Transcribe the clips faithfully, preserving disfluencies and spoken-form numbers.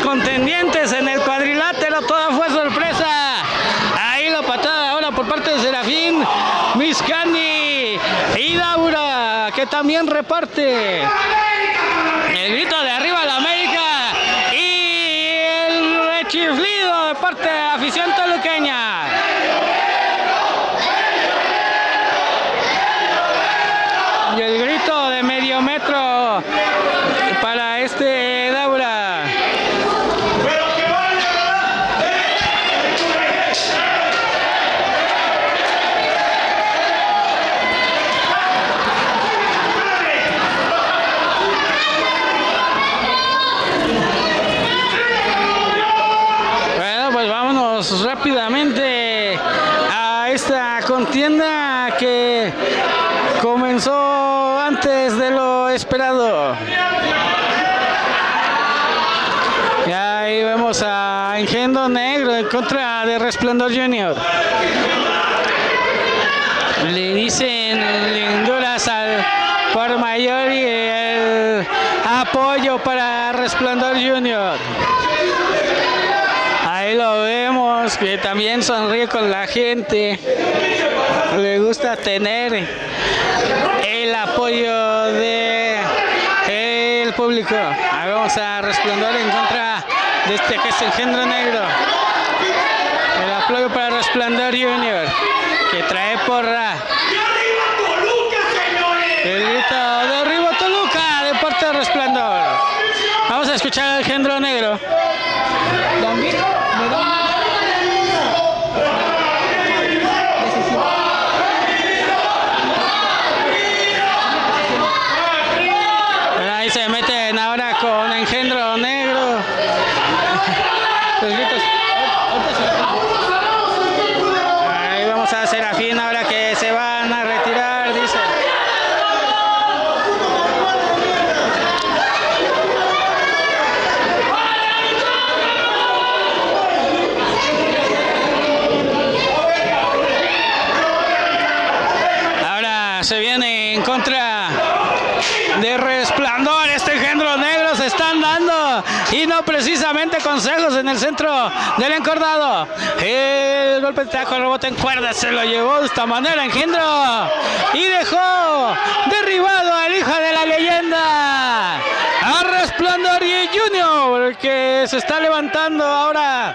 contendientes en el cuadrilátero, toda fue sorpresa. Ahí la patada ahora por parte de Serafín, Miscani y Daura, que también reparte. El grito de arriba a la América y el rechiflido de parte de la afición toluqueña. Y el grito de medio metro para este Daura. Bueno, pues vámonos rápidamente a esta contienda que comenzó antes de lo esperado. Y ahí vemos a Engendro Negro en contra de Resplandor Junior. Le dicen linduras al por mayor y el apoyo para Resplandor Junior. Ahí lo vemos, que también sonríe con la gente. Le gusta tener el apoyo de el público. Ahí vamos a Resplandor en contra de este que es Engendro Negro. El apoyo para Resplandor Junior, que trae porra. El grito de arriba Toluca de parte de Resplandor. Vamos a escuchar al Engendro Negro. ¿También? Ahí se meten ahora con Engendro Negro. Los gritos. Ahí vamos a Serafín ahora que se van a retirar, dice. Ahora se viene en contra de Resplandor. Este Engendro Negro se están dando y no precisamente consejos en el centro del encordado. El golpe de taco, el rebote en cuerda, se lo llevó de esta manera Engendro y dejó derribado al hijo de la leyenda, a Resplandor y Junior, que se está levantando ahora.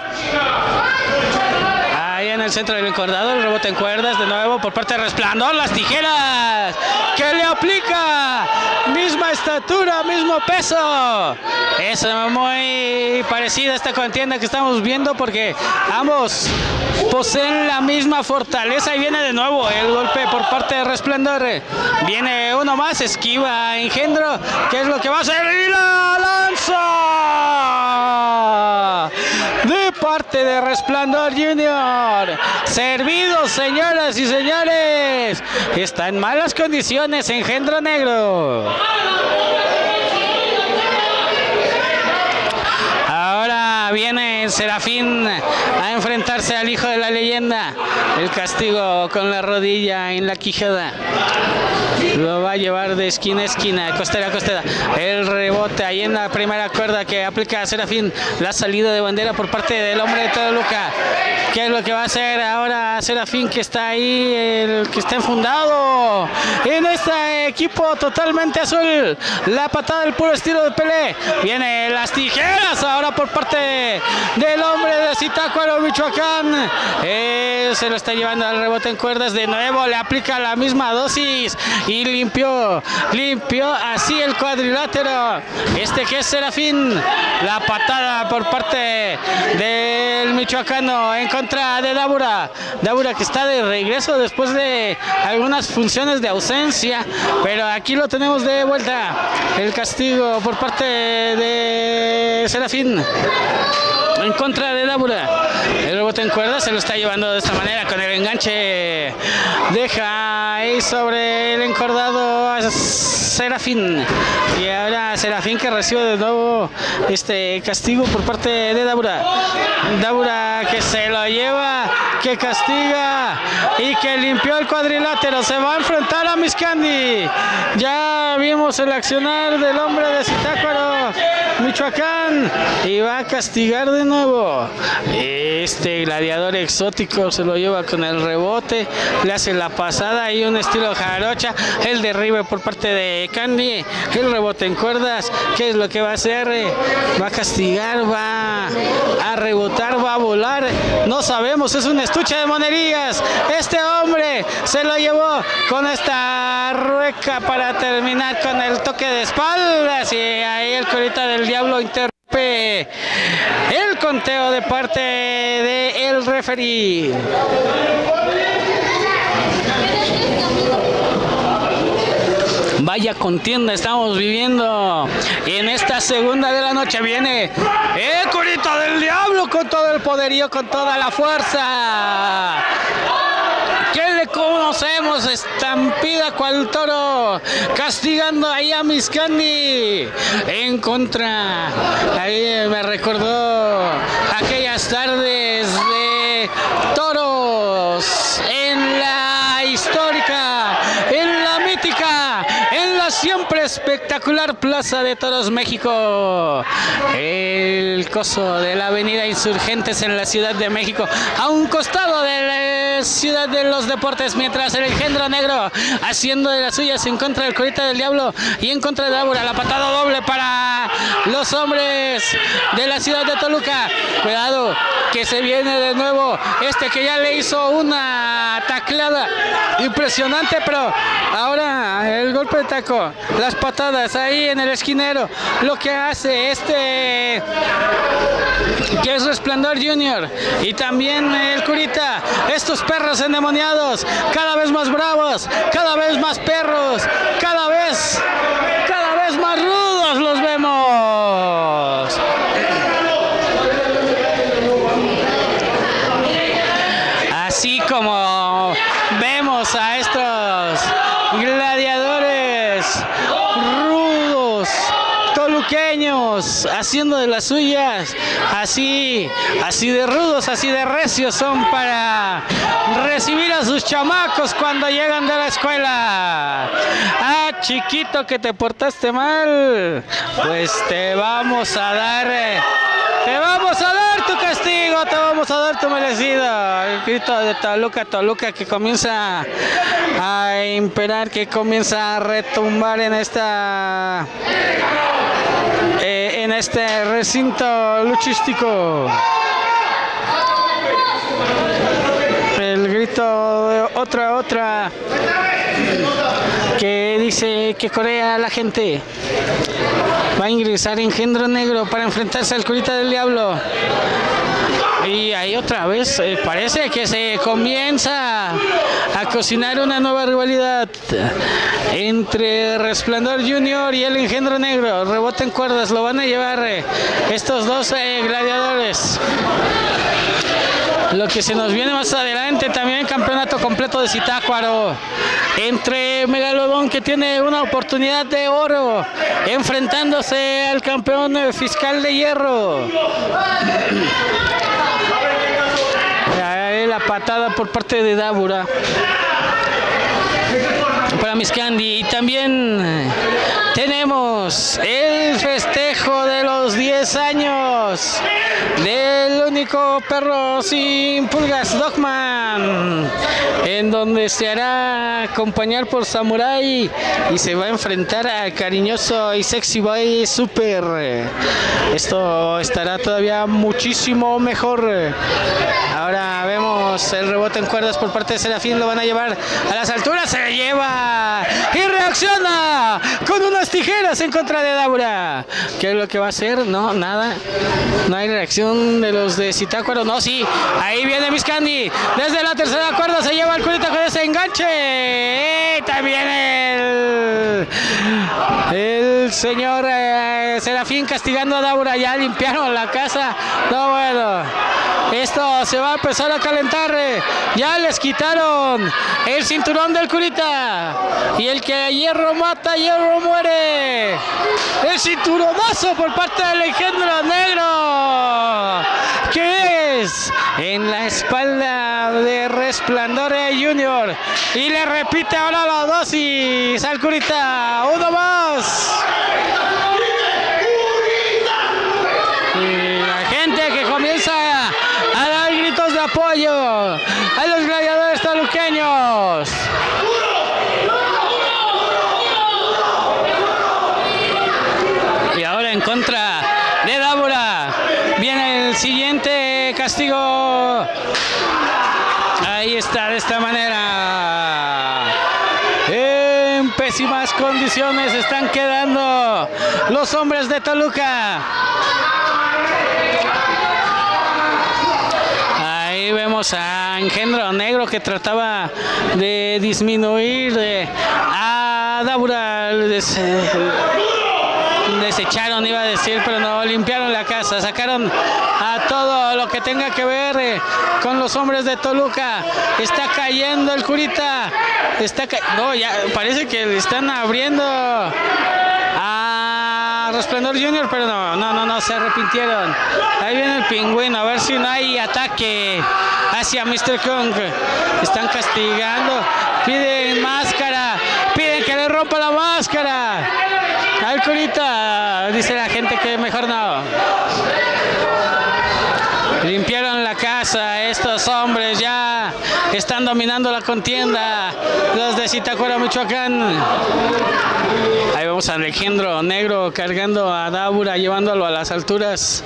Ahí en el centro del encordado, el rebote en cuerdas de nuevo por parte de Resplandor, las tijeras que le aplica, misma estatura, mismo peso. Es muy parecida a esta contienda que estamos viendo porque ambos poseen la misma fortaleza. Y viene de nuevo el golpe por parte de Resplandor. Viene uno más, esquiva Engendro, que es lo que va a hacer, y la lanza de parte de Resplandor Junior. Servido, señoras y señores. Está en malas condiciones Engendro Negro. Ahora viene Serafín a enfrentarse al hijo de la leyenda. El castigo con la rodilla en la quijada. Lo va a llevar de esquina a esquina, costera a costera. El rebote ahí en la primera cuerda que aplica a Serafín. La salida de bandera por parte del hombre de Toluca. ¿Qué es lo que va a hacer ahora Serafín, que está ahí, el que está enfundado en este equipo totalmente azul? La patada del puro estilo de Pelé. Viene las tijeras ahora por parte del hombre de Zitácuaro, Michoacán. Él se lo está llevando al rebote en cuerdas. De nuevo le aplica la misma dosis y limpió, limpió así el cuadrilátero. Este que es Serafín. La patada por parte del michoacano en contra de Daura. Daura que está de regreso después de algunas funciones de ausencia, pero aquí lo tenemos de vuelta. El castigo por parte de Serafín en contra de Daura. El rebote en cuerda, se lo está llevando de esta manera con el enganche. Deja ahí sobre el encordado a Serafín. Y ahora Serafín que recibe de nuevo este castigo por parte de Daura. Daura que se lo lleva, que castiga y que limpió el cuadrilátero. Se va a enfrentar a Miscandi. Ya vimos el accionar del hombre de Zitácuaro, Michoacán, y va a castigar de nuevo. Este gladiador exótico se lo lleva con el rebote, le hace la pasada y un estilo jarocha, el derribe por parte de Candy, el rebote en cuerdas. ¿Qué es lo que va a hacer? Va a castigar, va a rebotar, va a volar, no sabemos, es un estuche de monerías. Este hombre se lo llevó con esta rueca para terminar con el toque de espaldas, y ahí el Curita del Diablo interrumpe el conteo de parte del referee. Vaya contienda estamos viviendo en esta segunda de la noche. Viene el Curita del Diablo con todo el poderío, con toda la fuerza. ¿Qué le conocemos? Estampida cual toro, castigando ahí a Miscandi en contra. Ahí me recordó aquellas tardes de toros en la histórica, en la mítica, en la siempre espectacular Plaza de Toros México, el coso de la avenida Insurgentes en la Ciudad de México, a un costado de la Ciudad de los Deportes, mientras el Engendro Negro haciendo de las suyas en contra del Curita del Diablo y en contra de Daura. La patada doble para los hombres de la ciudad de Toluca. Cuidado que se viene de nuevo este que ya le hizo una tacleada impresionante, pero ahora el golpe de taco, las patadas ahí en el esquinero, lo que hace este que es Resplandor Junior y también el Curita, estos perros endemoniados, cada vez más bravos, cada vez más perros, cada vez, cada vez más rudos los vemos. Así como vemos a estos gladiadores rudos, toluqueños, haciendo de las suyas, así, así de rudos, así de recios son para recibir a sus chamacos cuando llegan de la escuela. Ah, chiquito, que te portaste mal, pues te vamos a dar, te vamos a dar tu castigo, te vamos a dar tu merecido. El grito de Toluca, Toluca que comienza a imperar, que comienza a retumbar en esta eh, en este recinto luchístico. El grito de otra, otra, que dice que corea la gente. Va a ingresar Engendro Negro para enfrentarse al Curita del Diablo. Y ahí otra vez eh, parece que se comienza a cocinar una nueva rivalidad entre Resplandor Junior y el Engendro Negro. Rebote en cuerdas, lo van a llevar eh, estos dos eh, gladiadores. Lo que se nos viene más adelante también, campeonato completo de Zitácuaro entre Megalodón, que tiene una oportunidad de oro enfrentándose al campeón fiscal de hierro. Ahí la patada por parte de Daura para Miscandi. Y también tenemos el festejo de los diez años del único perro sin pulgas, Dogman, en donde se hará acompañar por Samurai y se va a enfrentar al cariñoso y sexy boy Super. Esto estará todavía muchísimo mejor. Ahora vemos el rebote en cuerdas por parte de Serafín, lo van a llevar a las alturas, se lleva y reacciona con unas tijeras en contra de Daura. ¿Qué es lo que va a hacer? No, nada, no hay reacción de los de Zitácuaro. No, sí, ahí viene Miscandi, desde la tercera cuerda se lleva el Curita con ese enganche. Y también el, el señor eh, Serafín castigando a Daura. Ya limpiaron la casa. No, bueno, Esto se va a empezar a calentar. Ya les quitaron el cinturón del curita. Y el que a hierro mata, hierro muere. El cinturonazo por parte del engendro negro. Que es en la espalda de Resplandor Junior. Y le repite ahora la dosis al curita. Uno más. Y la gente que comienza a dar gritos de apoyo a los gladiadores toluqueños. Y ahora en contra de Dávora viene el siguiente castigo. Ahí está, de esta manera. En pésimas condiciones están quedando los hombres de Toluca. Ahí vemos a Engendro Negro que trataba de disminuir de, a Dávora. Les, eh, desecharon, iba a decir, pero no, limpiaron la casa, sacaron a todo lo que tenga que ver eh, con los hombres de Toluca. Está cayendo el curita. Está ca no, ya parece que le están abriendo a Resplandor Junior, pero no, no, no, no, se arrepintieron. Ahí viene el pingüino, a ver si no hay ataque hacia mister Kong. Están castigando, piden máscara, piden que le rompa la máscara al curita. Dice la gente que mejor no. Limpiaron la casa, estos hombres ya están dominando la contienda, los de Zitácuaro, Michoacán. Ahí vamos al Engendro Negro cargando a Dávora, llevándolo a las alturas.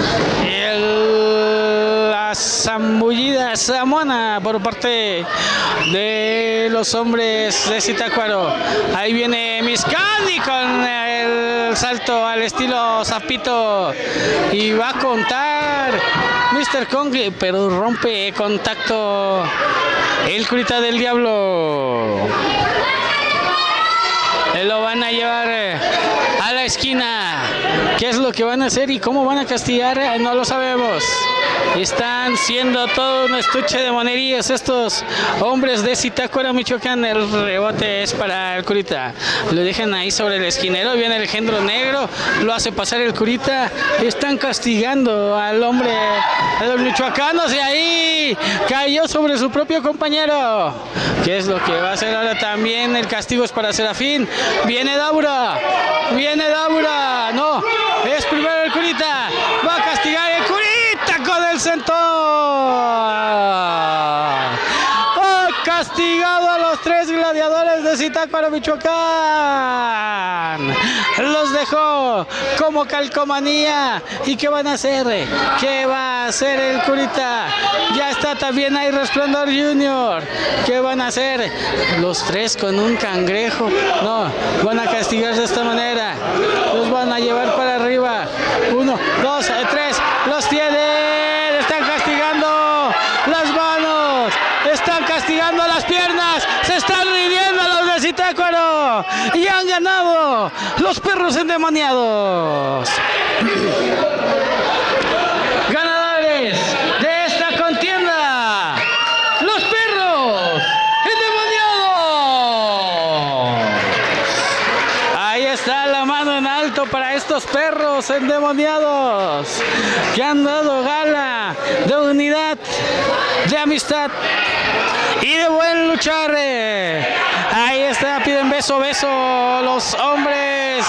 El, la zambullida Zamona por parte de los hombres de Zitácuaro. Ahí viene Miscani con el salto al estilo Zapito y va a contar mister Kong, pero rompe contacto el curita del diablo. Lo van a llevar a la esquina. ¿Qué es lo que van a hacer y cómo van a castigar? No lo sabemos. Están siendo todo un estuche de monerías estos hombres de Zitácuaro, Michoacán. El rebote es para el curita. Lo dejan ahí sobre el esquinero. Viene el Engendro Negro. Lo hace pasar el curita. Están castigando al hombre de los michoacanos. Y ahí cayó sobre su propio compañero. ¿Qué es lo que va a hacer ahora también? El castigo es para Serafín. Viene Dávora. Viene Dávora. No, es primero el curita. Va a castigar el curita con el centón. Ha castigado a los tres gladiadores de Zitácuaro, Michoacán. Los dejó como calcomanía. ¿Y qué van a hacer? ¿Qué va a hacer el curita? Ya está también ahí Resplandor Junior. ¿Qué van a hacer? Los tres con un cangrejo. No, van a castigar de esta manera. Los van a llevar para arriba. Uno, dos, tres. Los tienen. Están castigando las manos. Están castigando las piernas. Se están rindiendo los de Zitácuaro. Y han ganado los perros endemoniados. Ganadores de esta contienda, los perros endemoniados. Ahí está la mano en alto para estos perros endemoniados que han dado gala de unidad, de amistad y de buen luchar. Ahí está, piden beso, beso los hombres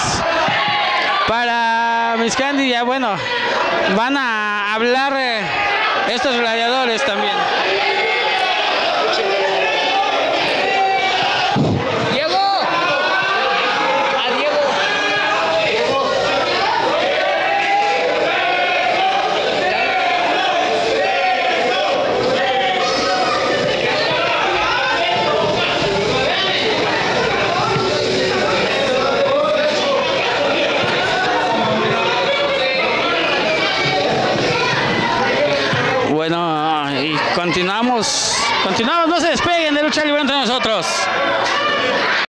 para Miscandi. Ya bueno, van a hablar eh, estos gladiadores también. Bueno, y continuamos, continuamos, no se despeguen de Lucha Libre entre nosotros.